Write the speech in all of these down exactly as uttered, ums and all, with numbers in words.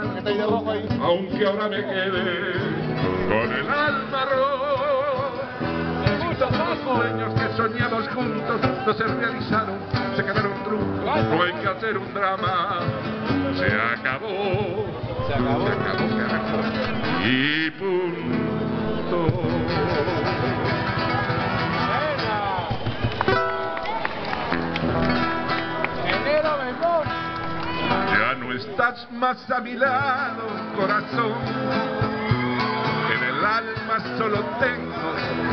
aunque ahora me quede con el alma rota. Los sueños que soñamos juntos no se realizaron, se quedaron trucos, no hay que hacer un drama. Se acabó, se acabó, se acabó, carajo. Y punto. Ya no estás más a mi lado, corazón. En el alma solo tengo.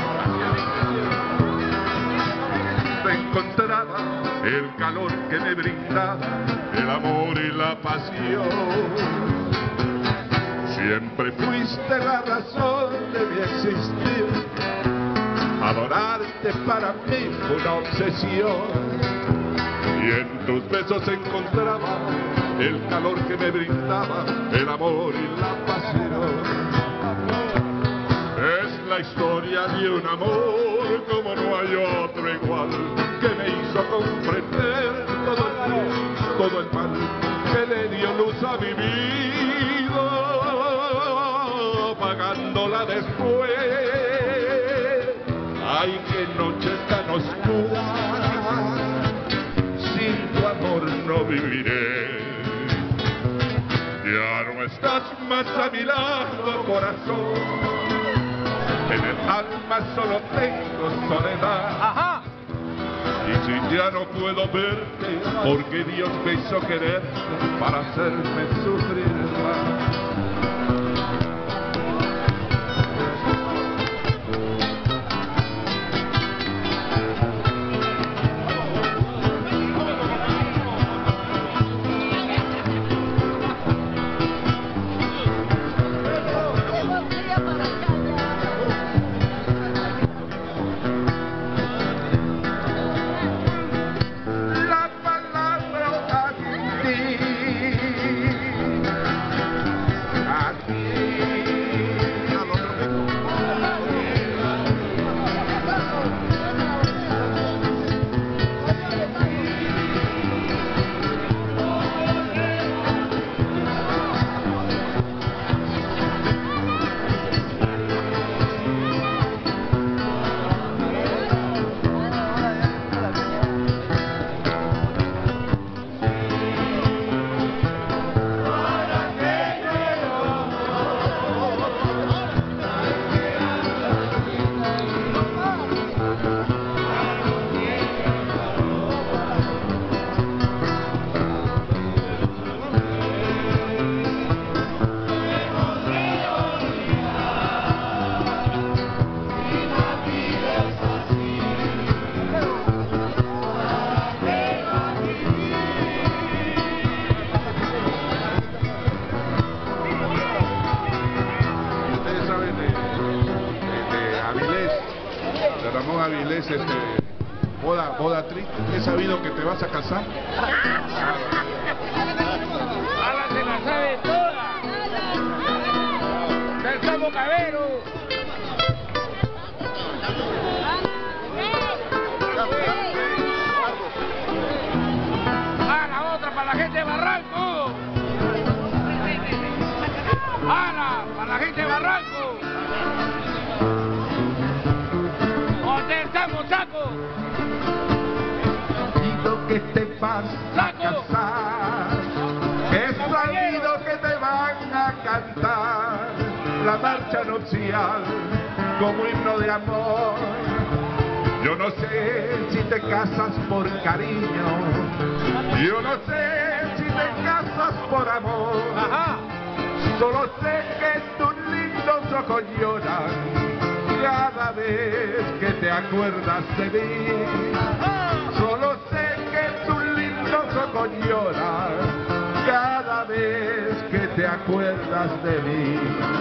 Te encontraba el calor que me brindaba, el amor y la pasión. Siempre fuiste la razón de mi existir. Adorarte para mí fue una obsesión. Y en tus besos encontraba el calor que me brindaba, el amor y la pasión. Es la historia de un amor como no hay otro igual, que me hizo comprender todo el mal, todo el mal, que le dio luz a mi vida, apagándola después. Ay, qué noche tan oscura, no viviré. Ya no estás más a mi lado, corazón. En el alma solo tengo soledad. Ajá. Y si ya no puedo verte, porque Dios me hizo quererte para hacerme sufrir más. Avilés, este, boda, boda tri, he sabido que te vas a casar. ¡Ahora se la sabe toda! ¡Del Cabo Cabero! ¡Ah, la otra para la gente de Barranco! ¡Ah, para la gente de Barranco! ¡Saco! Y lo que te vas a casar, es sabido que te van a cantar la marcha nupcial como himno de amor. Yo no sé si te casas por cariño, yo no sé si te casas por amor. Ajá. Solo sé que tus lindos ojos lloran cada vez que te acuerdas de mí. Solo sé que tus lindos ojos lloran cada vez que te acuerdas de mí.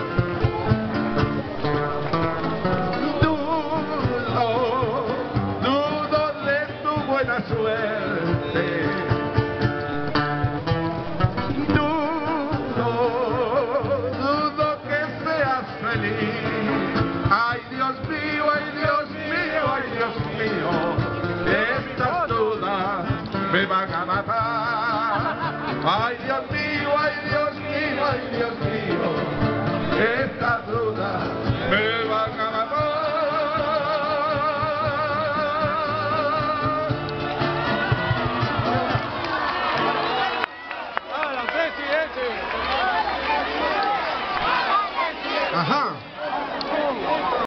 Dudo, dudo de tu buena suerte. Dudo, dudo que seas feliz. Ay, Dios mío, ay, Dios mío, ay, Dios mío, estas dudas me van a matar. Ay, Dios mío, ay, Dios mío, Ay, Dios mío, estas dudas me van a matar. Ajá.